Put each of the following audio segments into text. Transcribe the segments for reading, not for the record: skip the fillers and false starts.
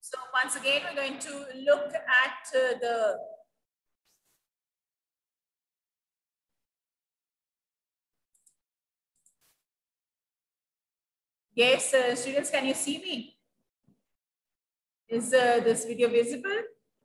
So once again, we're going to look at the yes, students, can you see me? Is this video visible?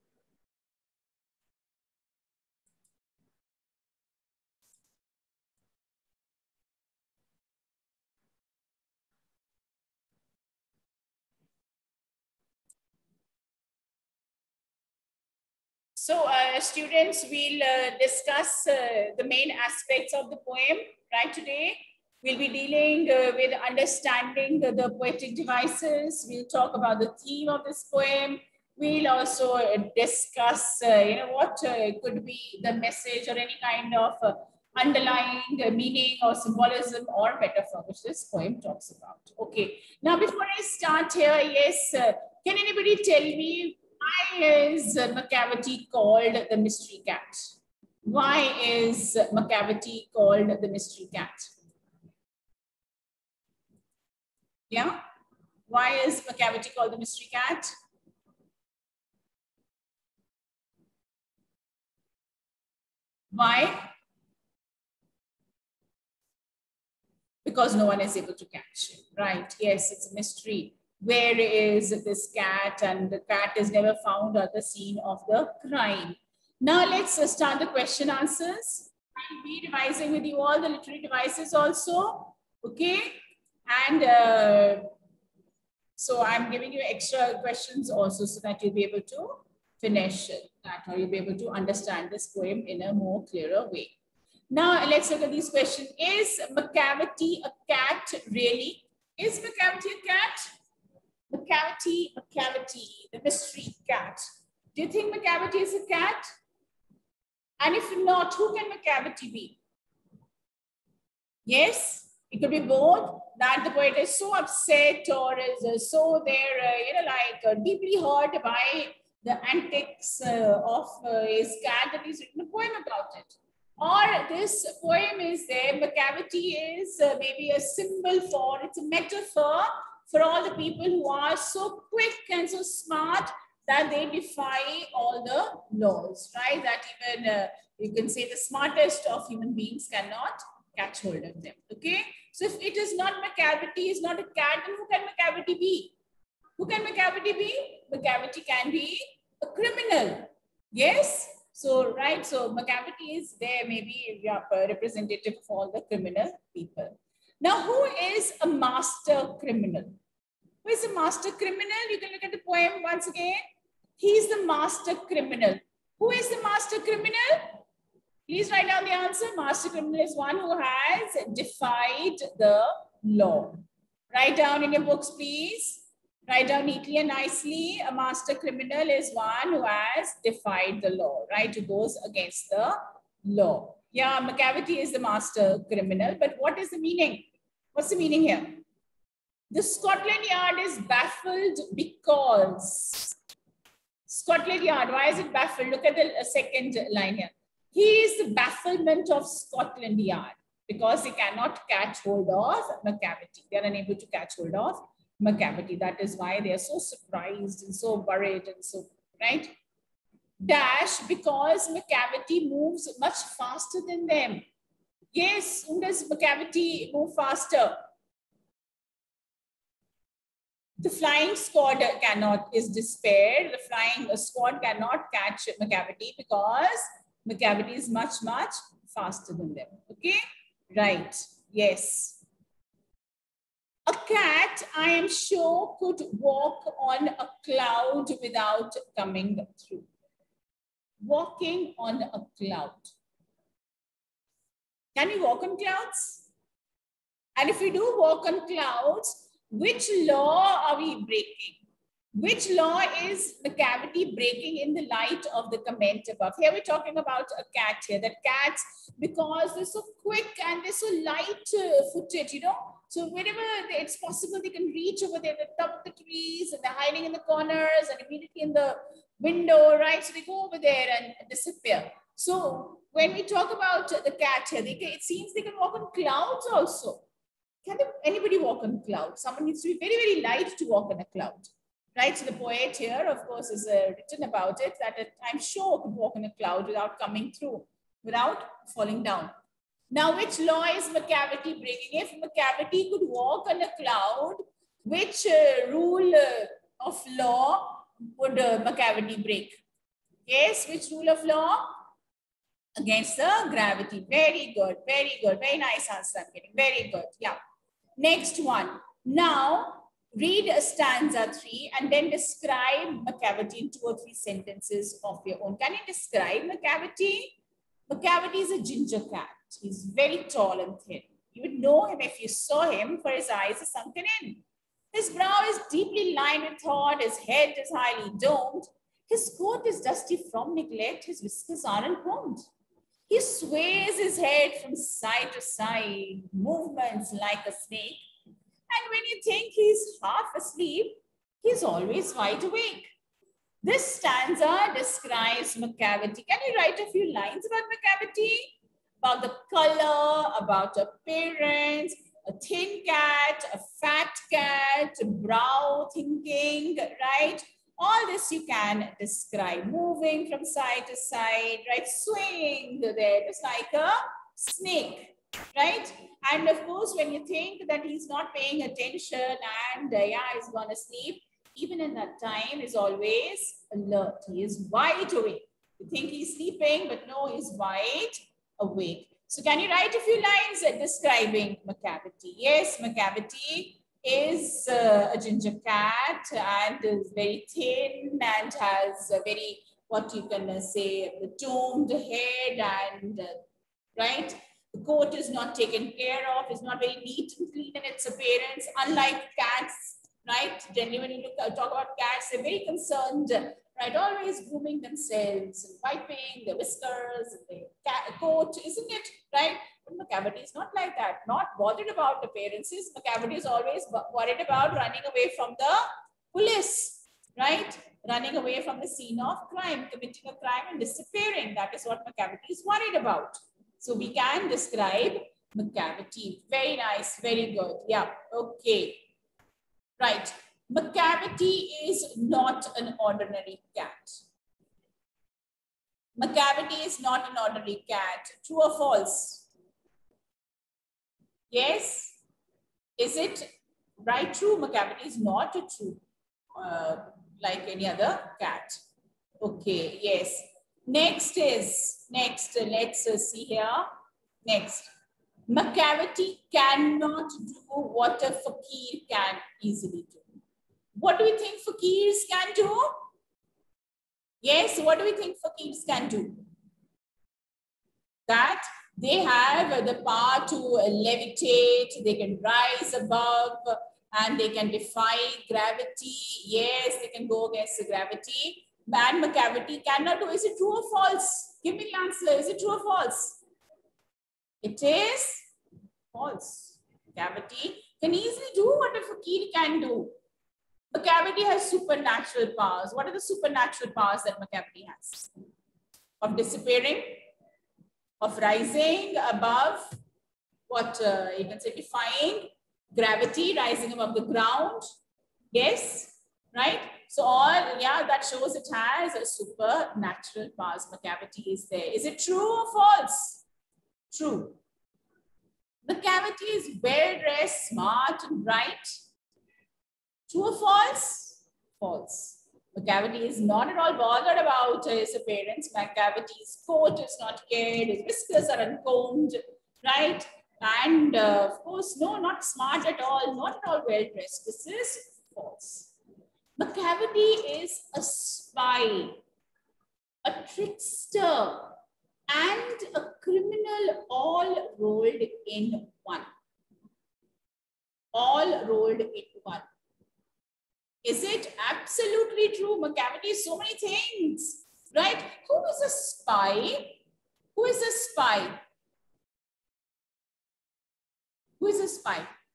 So students, we'll discuss the main aspects of the poem right today. We'll be dealing with understanding the poetic devices. We'll talk about the theme of this poem. We'll also discuss, what could be the message or any kind of underlying meaning or symbolism or metaphor which this poem talks about. Okay. Now, before I start here, yes, can anybody tell me why is Macavity called the mystery cat? Why is Macavity called the mystery cat? Yeah? Why is Macavity called the mystery cat? Why? Because no one is able to catch it, right? Yes, it's a mystery. Where is this cat? And the cat is never found at the scene of the crime. Now let's start the question answers. I'll be revising with you all the literary devices also. Okay. And so I'm giving you extra questions also so that you'll be able to finish that or you'll be able to understand this poem in a more clearer way. Now let's look at these questions. Is Macavity a cat really? Is Macavity a cat? Macavity, the mystery cat. Do you think Macavity is a cat? And if not, who can Macavity be? Yes, it could be both, that the poet is so upset or is so there, deeply hurt by the antics of his cat that he's written a poem about it. Or this poem is there, Macavity is maybe a symbol for, it's a metaphor for all the people who are so quick and so smart that they defy all the laws, right? That even you can say the smartest of human beings cannot catch hold of them. Okay. So if it is not Macavity, is not a cat, then who can Macavity be? Who can Macavity be? Macavity can be a criminal. Yes. So, right. So Macavity is there, maybe representative of all the criminal people. Now, who is a master criminal? Who is a master criminal? You can look at the poem once again. He is the master criminal. Who is the master criminal? Please write down the answer. Master criminal is one who has defied the law. Write down in your books, please. Write down neatly and nicely. A master criminal is one who has defied the law, right? Who goes against the law. Yeah, Macavity is the master criminal. But what is the meaning? What's the meaning here? The Scotland Yard is baffled because Scotland Yard, why is it baffled? Look at the second line here. He is the bafflement of Scotland Yard because they cannot catch hold of Macavity. They are unable to catch hold of Macavity. That is why they are so surprised and so worried and so, right? Dash, because Macavity moves much faster than them. Yes, who does Macavity move faster? The flying squad is despaired. The flying squad cannot catch Macavity because Macavity is much, much faster than them. Okay, right. Yes. A cat, I am sure, could walk on a cloud without coming through. Walking on a cloud. Can we walk on clouds? And if we do walk on clouds, which law are we breaking? Which law is Macavity breaking in the light of the comment above? Here we're talking about a cat here. That cats, because they're so quick and they're so light-footed, you know. So wherever it's possible, they can reach over there, the top of the trees, and they're hiding in the corners and immediately in the window, right? So they go over there and disappear. So when we talk about the cat here, it seems they can walk on clouds also. Can anybody walk on cloud? Someone needs to be very, very light to walk on a cloud. Right, so the poet here, of course, is written about it that I'm sure could walk on a cloud without coming through, without falling down. Now, which law is McCavity breaking? If McCavity could walk on a cloud, which rule of law would McCavity break? Yes, which rule of law? Against the gravity. Very good, very good. Very nice answer I'm getting. Very good. Yeah. Next one. Now, read stanza 3 and then describe McCavity in 2 or 3 sentences of your own. Can you describe McCavity? McCavity is a ginger cat. He's very tall and thin. You would know him if you saw him, for his eyes are sunken in. His brow is deeply lined with thought. His head is highly domed. His coat is dusty from neglect. His whiskers are uncombed. He sways his head from side to side, movements like a snake. And when you think he's half asleep, he's always wide awake. This stanza describes McCavity. Can you write a few lines about McCavity? About the color, about appearance, a thin cat, a fat cat, brow thinking, right? All this you can describe. Moving from side to side, right? Swaying there, just like a snake, right? And of course, when you think that he's not paying attention and yeah, he's gonna sleep, even in that time is always alert. He is wide awake. You think he's sleeping, but no, he's wide awake. So can you write a few lines describing McCavity? Yes, McCavity is a ginger cat and is very thin and has a very, what you can say, the domed head and right? The coat is not taken care of, it's not very neat and clean in its appearance, unlike cats, right? Generally, when you talk about cats, they're very concerned, right? Always grooming themselves and wiping their whiskers and their coat, isn't it, right? But McCavity is not like that, not bothered about appearances. McCavity is always worried about running away from the police, right? Running away from the scene of crime, committing a crime and disappearing. That is what McCavity is worried about. So we can describe McCavity. Very nice, very good. Yeah, okay. Right. McCavity is not an ordinary cat. McCavity is not an ordinary cat. True or false? Yes? Is it right? True. McCavity is not a true like any other cat. Okay, yes. Next, let's see here. Next, McCavity cannot do what a fakir can easily do. What do we think fakirs can do? Yes, what do we think fakirs can do? That they have the power to levitate, they can rise above, and they can defy gravity. Yes, they can go against the gravity. And McCavity cannot do. Is it true or false? Give me the answer. Is it true or false? It is false. McCavity can easily do what a fakir can do. McCavity has supernatural powers. What are the supernatural powers that McCavity has? Of disappearing, of rising above, what you can say, defying gravity, rising above the ground. Yes, right? So all, yeah, that shows it has a supernatural powers. McCavity is there. Is it true or false? True. McCavity is well-dressed, smart and bright. True or false? False. McCavity is not at all bothered about his appearance. McCavity's coat is not cared. His whiskers are uncombed, right? And of course, no, not smart at all. Not at all well-dressed. This is false. McCavity is a spy, a trickster, and a criminal all rolled in one. All rolled in one. Is it absolutely true? McCavity is so many things, right? Who is a spy? Who is a spy? Who is a spy?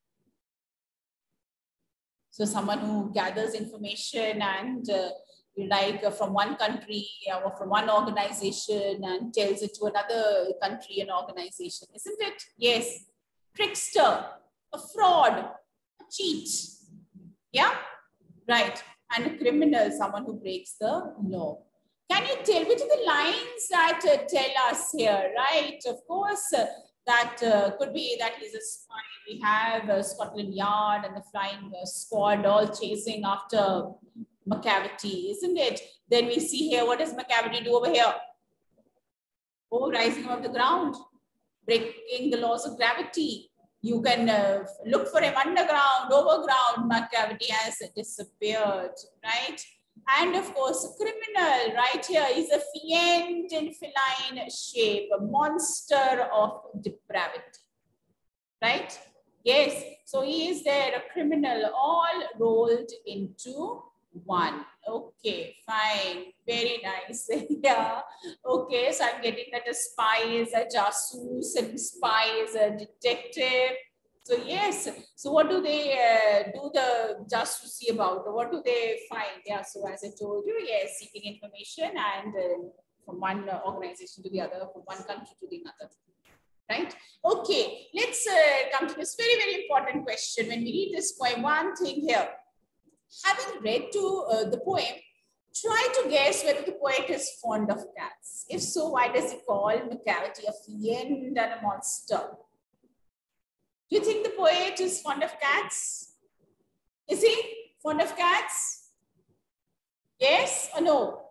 So someone who gathers information and from one country or from one organization and tells it to another country and organization, isn't it? Yes. Trickster, a fraud, a cheat. Yeah, right. and a criminal, someone who breaks the law. Can you tell which of the lines that tell us here, right? Of course, that could be that he's a spy. We have Scotland Yard and the flying squad all chasing after Macavity, isn't it? Then we see here, what does Macavity do over here? Oh, rising above the ground, breaking the laws of gravity. You can look for him underground, overground. Macavity has disappeared, right? And of course, a criminal right here is a fiend in feline shape, a monster of depravity, right? Yes, so he is there, a criminal, all rolled into one. Okay, fine, very nice. Yeah, okay, so I'm getting that a spy is a jasoos and spy is a detective. So yes, so what do they do the jasusi about? What do they find? Yeah, so as I told you, yes, seeking information and from one organization to the other, from one country to the other. Right? Okay, let's come to this very, very important question. When we read this poem, one thing here, having read to the poem, try to guess whether the poet is fond of cats. If so, why does he call Macavity a fiend and a monster? Do you think the poet is fond of cats? Is he fond of cats? Yes or no?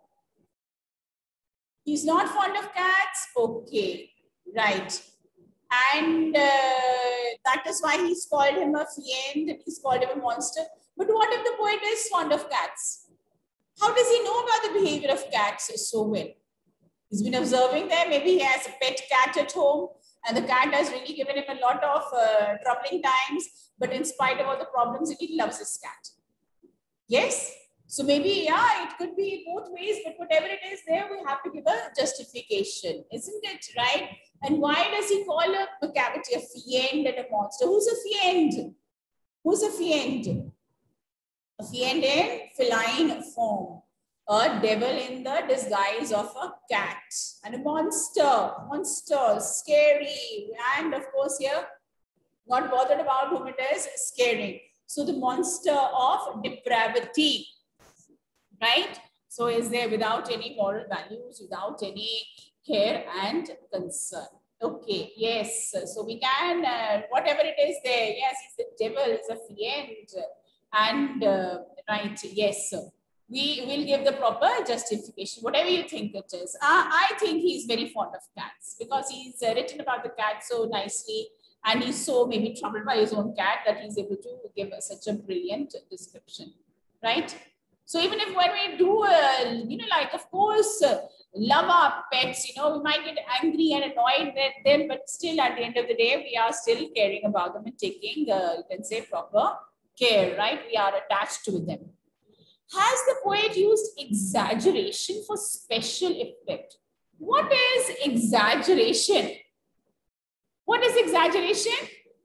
He's not fond of cats? Okay, right. And that is why he's called him a fiend and he's called him a monster. But what if the poet is fond of cats? How does he know about the behavior of cats so well? He's been observing them. Maybe he has a pet cat at home and the cat has really given him a lot of troubling times. But in spite of all the problems, he loves his cat. Yes? So maybe, yeah, it could be both ways, but whatever it is there, we have to give a justification, isn't it, right? And why does he call a Macavity a fiend and a monster? Who's a fiend? Who's a fiend? A fiend in feline form. A devil in the disguise of a cat. And a monster, scary. And of course here, not bothered about whom it is scaring. So the monster of depravity. Right? So is there without any moral values, without any care and concern. Okay, yes. So we can, whatever it is there, yes, he's the devil, he's a fiend. And right, yes. We will give the proper justification, whatever you think it is. I think he's very fond of cats because he's written about the cat so nicely and he's so maybe troubled by his own cat that he's able to give such a brilliant description, right? So even if when we do, like, of course, love our pets, we might get angry and annoyed at them, but still at the end of the day, we are still caring about them and taking, you can say, proper care, right? We are attached to them. Has the poet used exaggeration for special effect? What is exaggeration? What is exaggeration?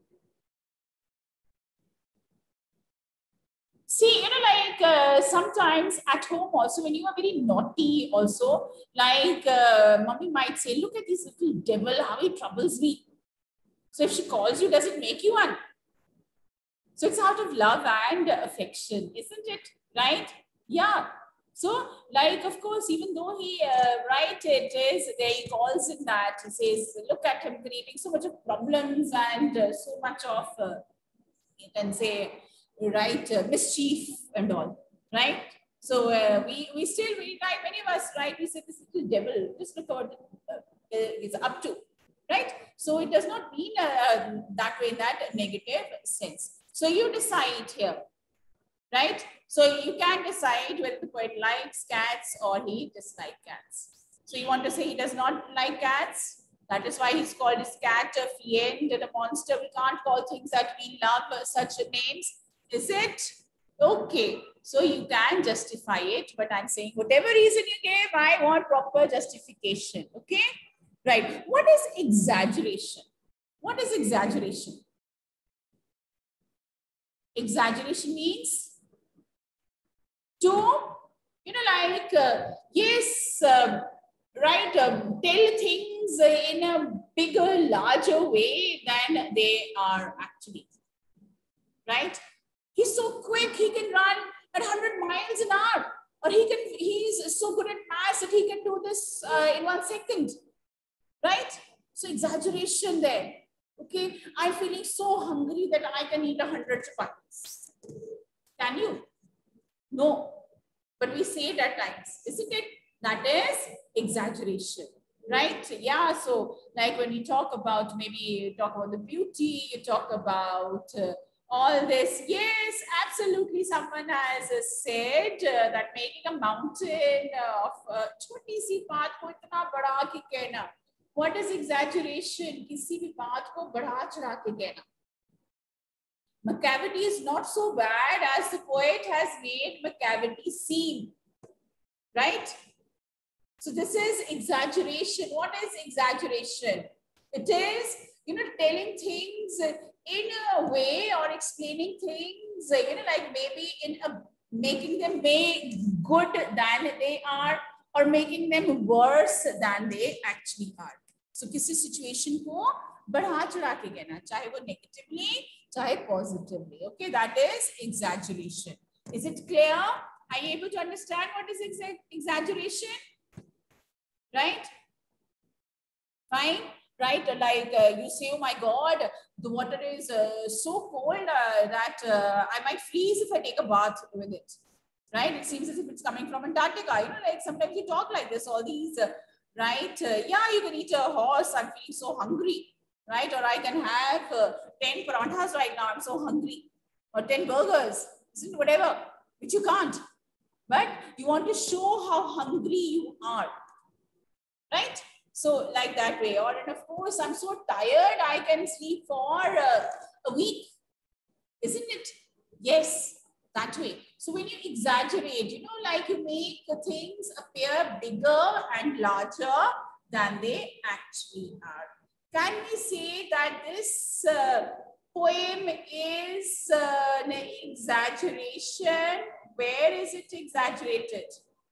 See, like sometimes at home also, when you are very naughty also, like mommy might say, look at this little devil, how he troubles me. So if she calls you, does it make you one? So it's out of love and affection, isn't it? Right? Yeah. So like, of course, even though he, he calls him that, he says, look at him creating so much of problems and so much of, you can say, right, mischief and all, right? So we still, like many of us, right, we say this little devil, just look what is up to, right? So it does not mean that way in that negative sense. So you decide here, right? So you can decide whether the poet likes cats or he dislikes cats. So you want to say he does not like cats? That is why he's called his cat a fiend and a monster. We can't call things that we love such names. Is it? Okay. So you can justify it, but I'm saying whatever reason you gave, I want proper justification. Okay? Right. What is exaggeration? What is exaggeration? Exaggeration means to, like, yes, right, tell things in a bigger, larger way than they are actually, right? He's so quick, he can run at 100 miles an hour. Or he's so good at maths that he can do this in 1 second, right? So exaggeration there. Okay, I'm feeling so hungry that I can eat 100 chapatis. Can you? No, but we say it at times, isn't it? That is exaggeration, right? Yeah, so like when you talk about, maybe you talk about the beauty, you talk about all this. Yes, absolutely. Someone has said that making a mountain of छोटी सी बात को इतना बड़ा के कहना. What is exaggeration? किसी भी बात को बढ़ा चढ़ा के कहना. Macavity is not so bad as the poet has made Macavity seem, right? So this is exaggeration. What is exaggeration? It is, telling things in a way, or explaining things, like maybe making them good than they are, or making them worse than they actually are. So किसी situation को बढ़ा चढ़ा के कहना, चाहे वो negatively, चाहे positively. Okay, that is exaggeration. Is it clear? Are you able to understand what is exaggeration? Right? Fine. Right? Like you say, oh my God, the water is so cold that I might freeze if I take a bath with it. Right? It seems as if it's coming from Antarctica. Like sometimes you talk like this, all these, right? Yeah, you can eat a horse. I'm feeling so hungry. Right? Or I can have 10 paranthas right now. I'm so hungry. Or 10 burgers. Isn't it? Whatever. Which you can't. But you want to show how hungry you are. Right? So like that way. Or, and of course, I'm so tired, I can sleep for a week. Isn't it? Yes, that way. So when you exaggerate, like you make things appear bigger and larger than they actually are. Can we say that this poem is an exaggeration? Where is it exaggerated?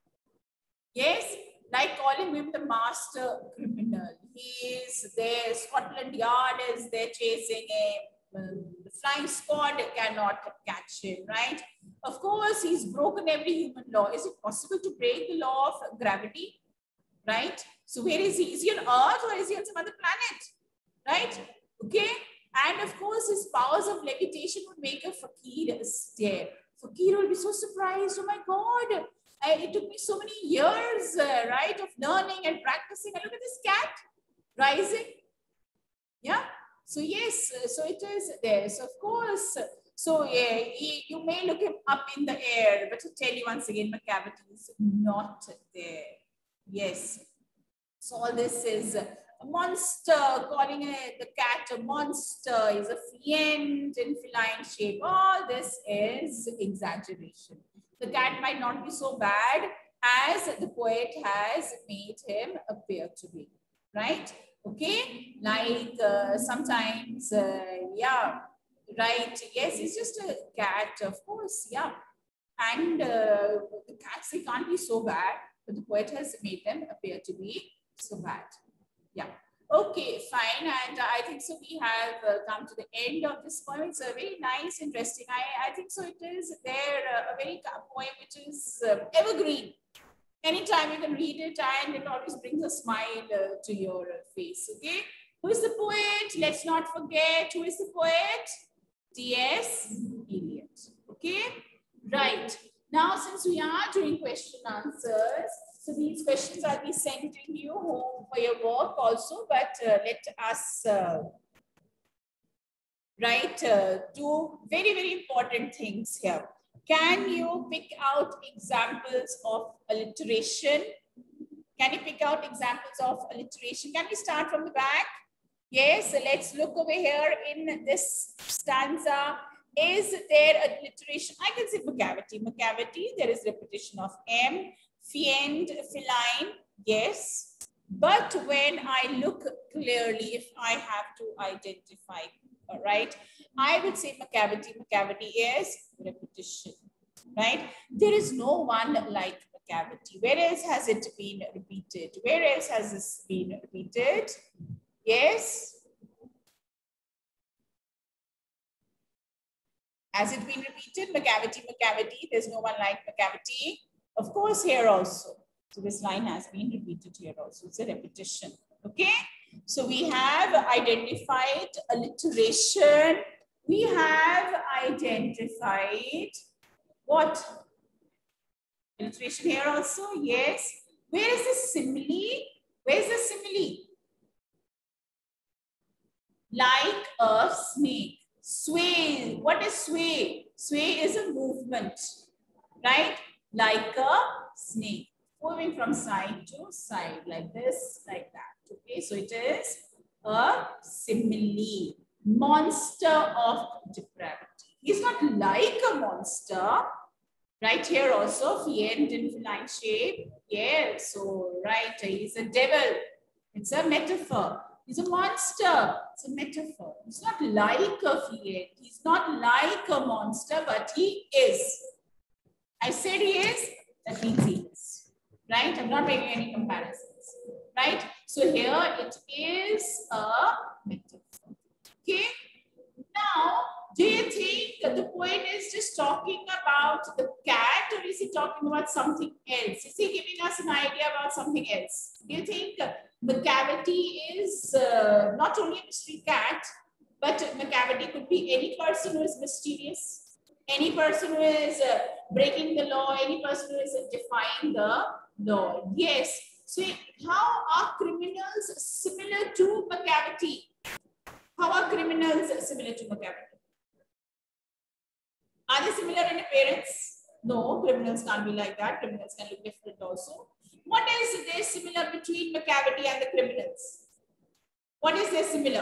Yes? Like calling him the master criminal. He is there, Scotland Yard is there chasing him. The flying squad cannot catch him, right? Of course, he's broken every human law. Is it possible to break the law of gravity? Right? So where is he? Is he on Earth or is he on some other planet? Right? Okay. And of course, his powers of levitation would make a fakir stare. Fakir will be so surprised. Oh my God. It took me so many years, right, of learning and practicing. And look at this cat rising. Yeah. So yes, so it is there. So of course, so yeah, you may look him up in the air, but to tell you once again, Macavity is not there. Yes. So all this is a monster, calling the cat a monster, is a fiend in feline shape. All this is exaggeration. The cat might not be so bad as the poet has made him appear to be, right? Okay, like sometimes, yeah, right? Yes, it's just a cat, of course, yeah. And the cats, they can't be so bad, but the poet has made them appear to be so bad. Yeah. Okay, fine. And I think so we have come to the end of this poem. It's a very nice, interesting. I think so it is there, a very poem which is evergreen. Anytime you can read it and it always brings a smile to your face. Okay. Who is the poet? Let's not forget. Who is the poet? T.S. Eliot. Okay. Right. Now, since we are doing question answers, so these questions I'll be sending you home for your work also, but let us do very, very important things here. Can you pick out examples of alliteration? Can you pick out examples of alliteration? Can we start from the back? Yes, so let's look over here in this stanza. Is there alliteration? I can say Macavity. Macavity, there is repetition of M. Fiend, feline, yes. But when I look clearly, if I have to identify, all right, I would say Macavity. Macavity is repetition, right? There is no one like Macavity. Where else has it been repeated? Where else has this been repeated? Yes. Has it been repeated? McCavity, McCavity. There's no one like McCavity. Of course, here also. So this line has been repeated here also. It's a repetition. Okay. So we have identified alliteration. We have identified what? Alliteration here also. Yes. Where is the simile? Where is the simile? Like a snake. Sway. What is sway? Sway is a movement, right? Like a snake, moving from side to side, like this, like that. Okay, so it is a simile. Monster of depravity. He's not like a monster. Right here also, fiend in feline shape. Yeah, so right, he's a devil. It's a metaphor. He's a monster. It's a metaphor. He's not like a fiend. He's not like a monster, but he is. I said he is, that means he is. Right? I'm not making any comparisons. Right? So here it is a metaphor. Okay? Now, do you think that the poet is just talking about the cat, or is he talking about something else? Is he giving us an idea about something else? Do you think McCavity is not only a mystery cat, but McCavity could be any person who is mysterious, any person who is breaking the law, any person who is defying the law? Yes. So how are criminals similar to McCavity? How are criminals similar to McCavity? Are they similar in appearance? No, criminals can't be like that. Criminals can look different also. What is there similar between McCavity and the criminals? What is there similar?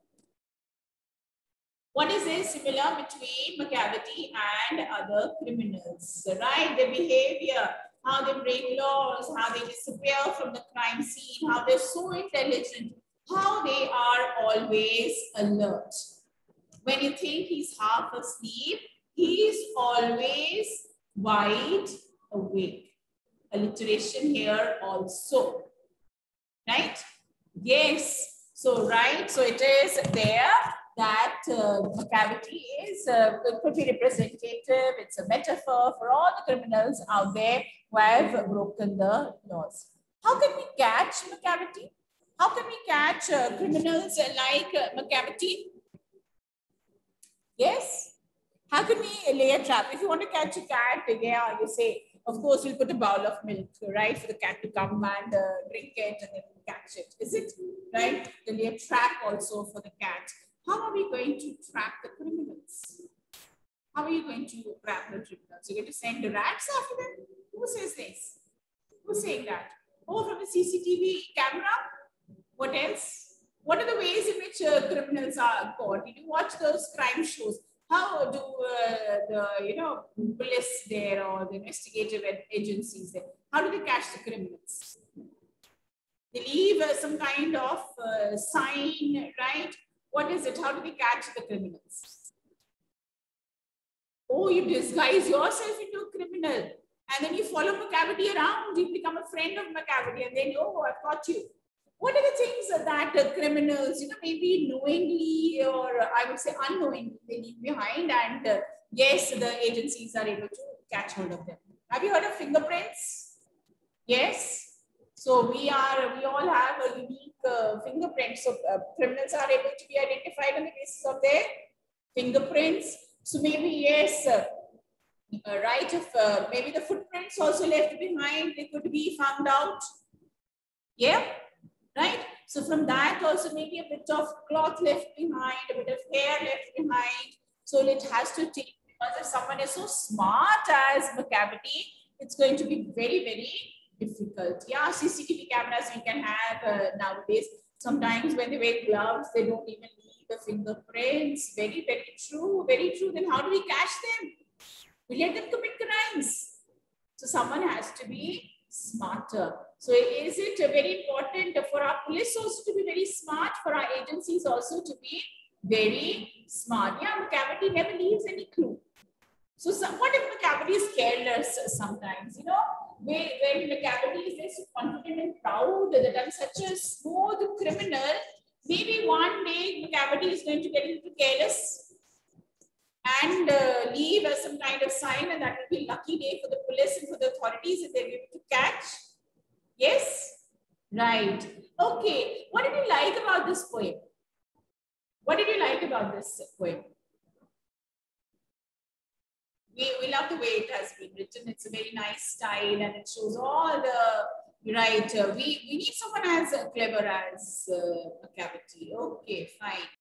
What is there similar between McCavity and other criminals? Right? Their behavior, how they break laws, how they disappear from the crime scene, how they're so intelligent, how they are always alert. When you think he's half asleep, he's always wide awake. Alliteration here also. Right? Yes. So, right. So, it is there that McCavity is could be representative. It's a metaphor for all the criminals out there who have broken the laws. How can we catch McCavity? How can we catch criminals like McCavity? Yes? How can we lay a trap? If you want to catch a cat, yeah, you say, of course, we'll put a bowl of milk, right, for the cat to come and drink it and then catch it. Is it? Right? Then lay a trap also for the cat. How are we going to trap the criminals? How are you going to trap the criminals? You're going to send rats after them? Who says this? Who's saying that? Oh, from the CCTV camera? What else? What are the ways in which criminals are caught? Did you watch those crime shows? How do the police there or the investigative agencies there, how do they catch the criminals? They leave some kind of sign, right? What is it? How do they catch the criminals? Oh, you disguise yourself into a criminal and then you follow McCavity around. You become a friend of McCavity and then, oh, I've got you. What are the things that criminals, maybe knowingly or I would say unknowingly they leave behind, and yes, the agencies are able to catch hold of them. Have you heard of fingerprints? Yes. So we all have a unique fingerprint. So criminals are able to be identified on the basis of their fingerprints. So maybe yes, right? If maybe the footprints also left behind, they could be found out. Yeah. Right? So from that also maybe a bit of cloth left behind, a bit of hair left behind. So it has to take, because if someone is so smart as McCavity, it's going to be very, very difficult. Yeah, CCTV cameras we can have nowadays. Sometimes when they wear gloves, they don't even leave the fingerprints. Very, very true, very true. Then how do we catch them? We let them commit crimes. So someone has to be smarter. So is it very important for our police also to be very smart, for our agencies also to be very smart? Yeah, McCavity never leaves any clue. So what if McCavity is careless sometimes? When McCavity is there so confident and proud that I'm such a smooth criminal, maybe one day McCavity is going to get a little careless and leave as some kind of sign, and that will be a lucky day for the police and for the authorities if they're able to catch. Yes? Right. Okay. What did you like about this poem? What did you like about this poem? We love the way it has been written. It's a very nice style and it shows all the, right. We need someone as clever as a Cavity. Okay, fine.